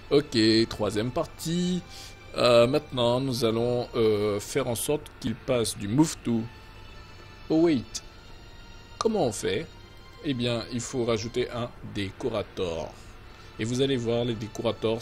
Ok, troisième partie. Maintenant, nous allons faire en sorte qu'il passe du move to au wait. Comment on fait? Eh bien, il faut rajouter un décorator. Et vous allez voir, les décorators,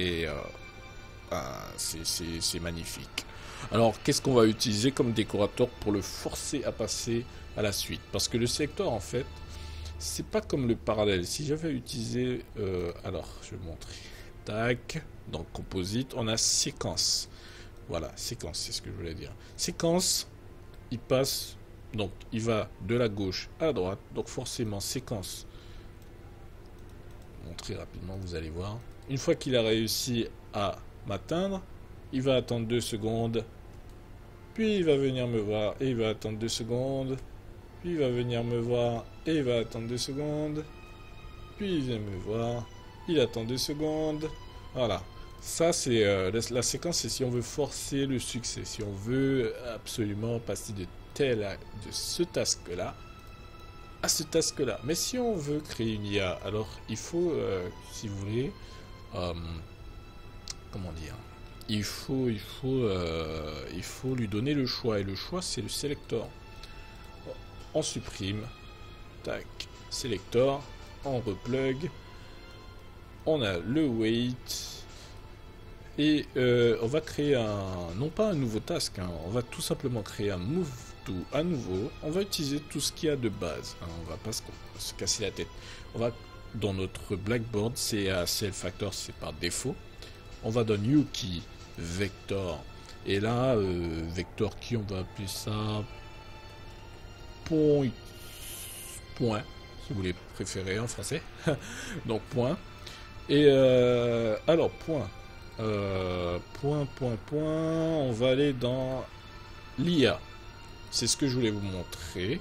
c'est magnifique. Alors, qu'est-ce qu'on va utiliser comme décorateur pour le forcer à passer à la suite? Parce que le secteur, en fait, c'est pas comme le parallèle. Si j'avais utilisé... alors, je vais vous montrer. Tac. Donc, composite, on a séquence. Voilà, séquence, c'est ce que je voulais dire. Séquence, il passe... Donc, il va de la gauche à la droite. Donc, forcément, séquence. Montrer rapidement, vous allez voir. Une fois qu'il a réussi à m'atteindre, il va attendre 2 secondes. Puis, il va venir me voir et il va attendre 2 secondes. Puis, il va venir me voir et il va attendre 2 secondes. Puis, il vient me voir. Il attend 2 secondes. Voilà. Ça, c'est la séquence, c'est si on veut forcer le succès. Si on veut absolument passer de ce task-là à ce task-là. Mais si on veut créer une IA, alors il faut, si vous voulez, euh, comment dire, il faut lui donner le choix. Et le choix, c'est le selector. On supprime, tac, selector, on replug, on a le wait, et on va créer non pas un nouveau task, hein, on va tout simplement créer un move to à nouveau. On va utiliser tout ce qu'il y a de base, hein, on va pas se casser la tête. On va dans notre blackboard, CA factor, c'est par défaut. On va dans new key vector, et là vector key, on va appeler ça point, point, si vous voulez préférer en français. Donc point. Et alors point. On va aller dans l'IA. C'est ce que je voulais vous montrer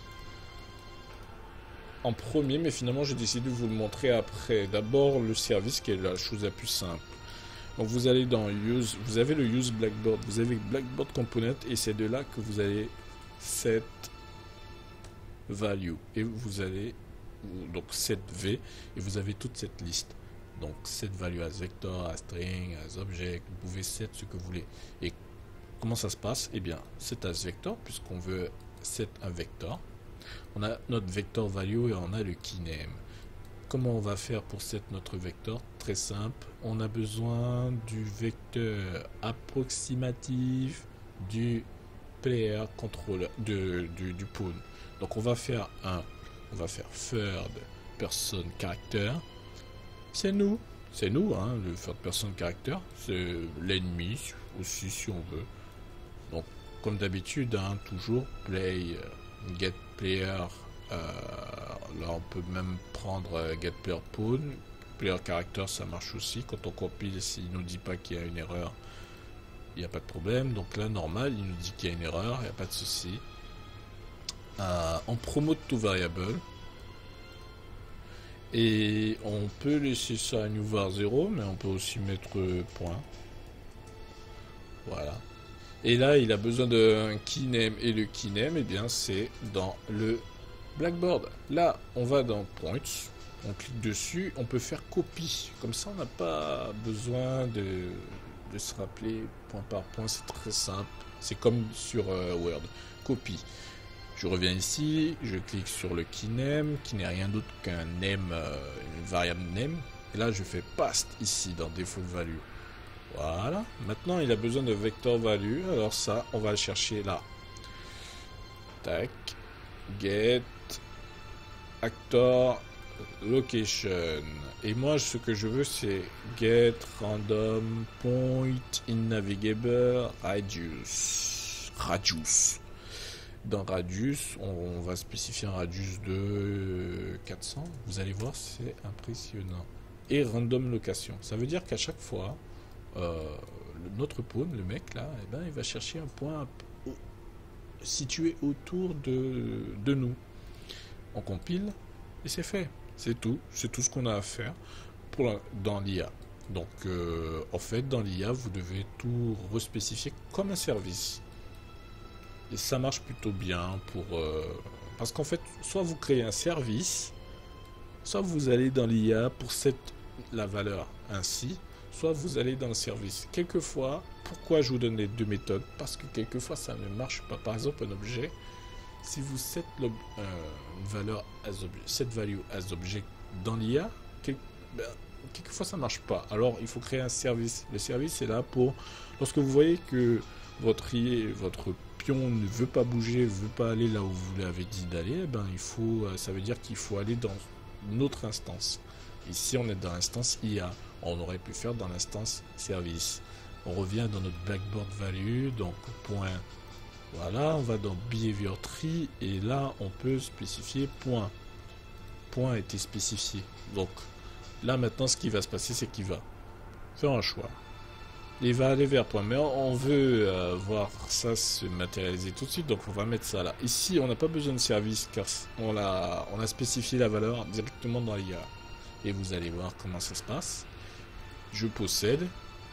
en premier, mais finalement j'ai décidé de vous le montrer après. D'abord le service qui est la chose la plus simple. Donc vous allez dans Use, vous avez le Use Blackboard, vous avez Blackboard Component et c'est de là que vous allez set value et vous allez donc set v et vous avez toute cette liste. Donc set value as vector, as string, as object, vous pouvez set ce que vous voulez. Et comment ça se passe? Eh bien, set as vector puisqu'on veut set un vector. On a notre vector value et on a le keyname. Comment on va faire pour set notre vecteur? Très simple, on a besoin du vecteur approximatif du player controller du pawn. Donc on va faire third person character. C'est nous, hein, le third person character, c'est l'ennemi aussi si on veut. Donc comme d'habitude, hein, toujours play get player. Là on peut même prendre get player pawn, player character, ça marche aussi. Quand on compile, s'il nous dit pas qu'il y a une erreur, il n'y a pas de problème. Donc là normal, il nous dit qu'il y a une erreur, il n'y a pas de souci. On promote to variable et on peut laisser ça à new var 0, mais on peut aussi mettre point. Voilà. Et là, il a besoin d'un keyname, et le keyname, eh bien, c'est dans le Blackboard. Là, on va dans Points, on clique dessus, on peut faire copie. Comme ça, on n'a pas besoin de se rappeler point par point, c'est très simple. C'est comme sur Word. Copie. Je reviens ici, je clique sur le keyname, qui n'est rien d'autre qu'un name, une variable name. Et là, je fais paste ici dans default value. Voilà. Maintenant, il a besoin de vector value. Alors ça, on va le chercher là. Tac. Get actor location. Et moi, ce que je veux, c'est get random point in navigable radius. Dans radius, on va spécifier un radius de 400. Vous allez voir, c'est impressionnant. Et random location. Ça veut dire qu'à chaque fois, notre pawn, le mec là, eh ben, il va chercher un point situé autour de nous. On compile et c'est fait. C'est tout ce qu'on a à faire dans l'IA. Donc en fait dans l'IA vous devez tout respécifier comme un service. Et ça marche plutôt bien parce qu'en fait soit vous créez un service, soit vous allez dans l'IA pour la valeur ainsi, soit vous allez dans le service. Quelquefois, pourquoi je vous donne les deux méthodes? Parce que quelquefois ça ne marche pas. Par exemple, un objet, si vous set une valeur as object, set value as object dans l'IA, quelquefois ça marche pas. Alors il faut créer un service. Le service est là pour, lorsque vous voyez que votre pion ne veut pas bouger, ne veut pas aller là où vous l'avez dit d'aller, ça veut dire qu'il faut aller dans une autre instance. Ici on est dans l'instance IA, on aurait pu faire dans l'instance service. On revient dans notre blackboard value, donc point. Voilà, on va dans behavior tree et là on peut spécifier point. Point a été spécifié. Donc là maintenant ce qui va se passer, c'est qu'il va faire un choix. Il va aller vers point, mais on veut voir ça se matérialiser tout de suite, donc on va mettre ça là. Ici on n'a pas besoin de service car on a spécifié la valeur directement dans l'IA. Et vous allez voir comment ça se passe. Je possède.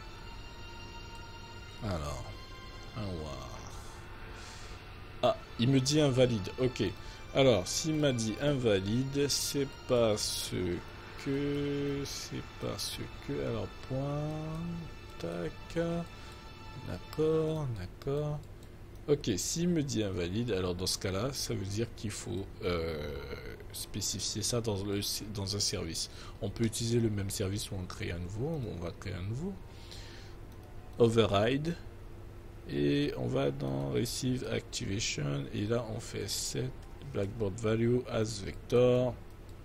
Alors, un war. Ah, il me dit invalide. Ok. Alors, s'il m'a dit invalide, c'est parce que. Alors, point. Tac. D'accord, d'accord. Ok, s'il me dit invalide, alors dans ce cas-là, ça veut dire qu'il faut spécifier ça dans un service. On peut utiliser le même service ou en créer un nouveau. On va créer un nouveau. Override. Et on va dans Receive Activation. Et là, on fait set Blackboard Value as Vector.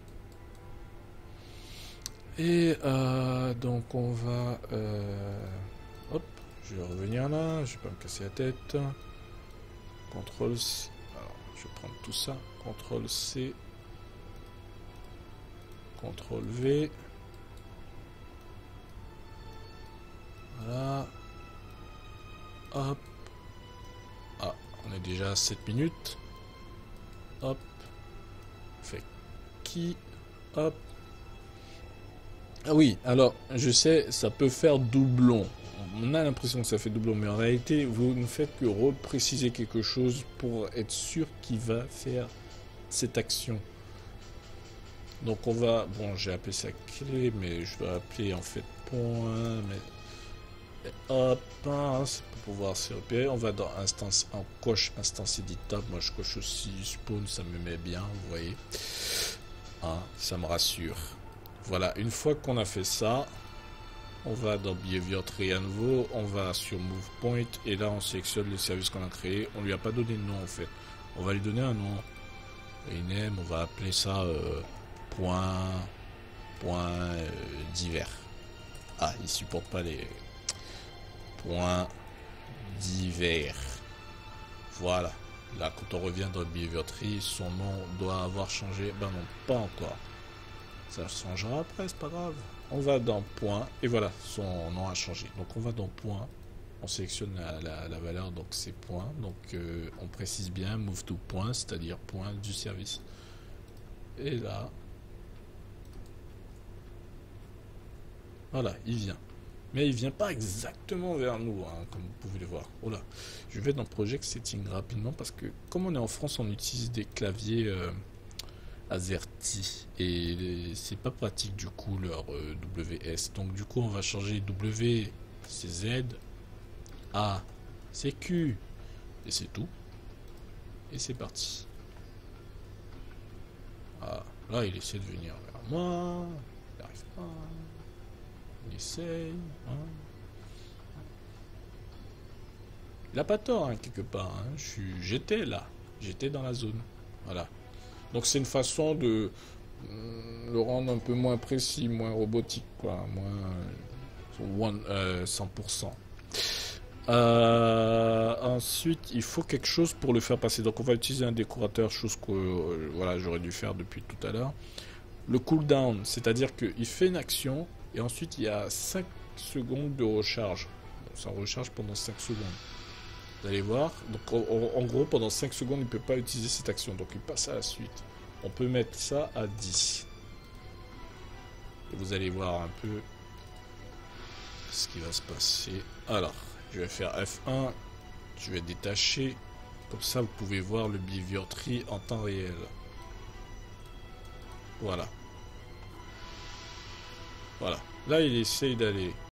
Et donc, on va... hop, je vais revenir là. Je vais pas me casser la tête. CTRL C. Alors, je vais prendre tout ça. CTRL C. CTRL V. Voilà. Hop. Ah, on est déjà à 7 minutes. Hop. Fait qui. Hop. Ah oui, alors, je sais, ça peut faire doublon. On a l'impression que ça fait doublon, mais en réalité, vous ne faites que repréciser quelque chose pour être sûr qu'il va faire cette action. Donc on va, bon, j'ai appelé ça clé, mais je vais appeler en fait point, mais hop, c'est pour pouvoir se repérer. On va dans instance, on coche instance éditable. Moi je coche aussi spawn, ça me met bien, vous voyez. Hein, ça me rassure. Voilà, une fois qu'on a fait ça, on va dans Behavior Tree à nouveau, on va sur Move Point et là on sélectionne le service qu'on a créé. On lui a pas donné de nom en fait. On va lui donner un nom. Rename, on va appeler ça point divers. Ah, il supporte pas les points divers. Voilà. Là, quand on revient dans le Behavior Tree, son nom doit avoir changé. Ben non, pas encore. Ça changera après, c'est pas grave. On va dans point et voilà, son nom a changé. Donc on va dans point, on sélectionne la valeur, donc c'est point. Donc on précise bien move to point, c'est-à-dire point du service. Et là, voilà, il vient. Mais il vient pas exactement vers nous, hein, comme vous pouvez le voir. Oh là, je vais dans Project Setting rapidement parce que comme on est en France, on utilise des claviers AZERTY et c'est pas pratique du coup leur WS. Donc du coup, on va changer W, c'est Z, A, c'est Q et c'est tout. Et c'est parti. Ah, là, il essaie de venir vers moi. Il n'arrive pas. Il essaye. Hein. Il n'a pas tort, hein, quelque part. Hein. J'étais là. J'étais dans la zone. Voilà. Donc, c'est une façon de le rendre un peu moins précis, moins robotique, quoi. Moins 100%. Ensuite, il faut quelque chose pour le faire passer. Donc, on va utiliser un décorateur, chose que voilà, j'aurais dû faire depuis tout à l'heure. Le cooldown, c'est-à-dire qu'il fait une action et ensuite il y a 5 secondes de recharge. Ça recharge pendant 5 secondes. Vous allez voir. Donc, en gros, pendant 5 secondes, il ne peut pas utiliser cette action. Donc, il passe à la suite. On peut mettre ça à 10. Et vous allez voir un peu ce qui va se passer. Alors. Je vais faire F1, je vais détacher, comme ça vous pouvez voir le behavior tree en temps réel. Voilà. Voilà. Là il essaye d'aller